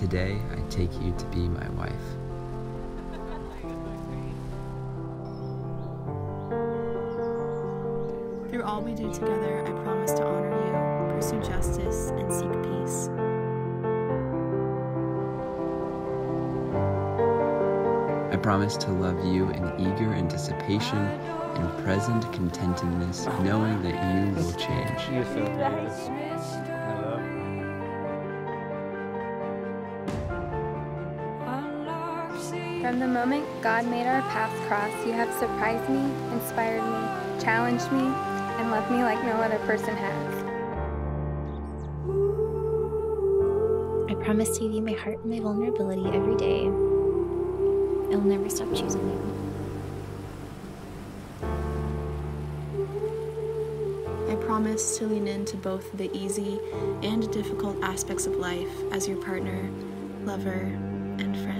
today I take you to be my wife. Through all we do together, I promise to honor you, pursue justice, and seek peace. I promise to love you in eager anticipation and present contentedness, knowing that you will change. You're so beautiful. Hello. From the moment God made our paths cross, you have surprised me, inspired me, challenged me, and loved me like no other person has. I promise to give you my heart and my vulnerability every day. I will never stop choosing you. I promise to lean into both the easy and difficult aspects of life as your partner, lover, and friend.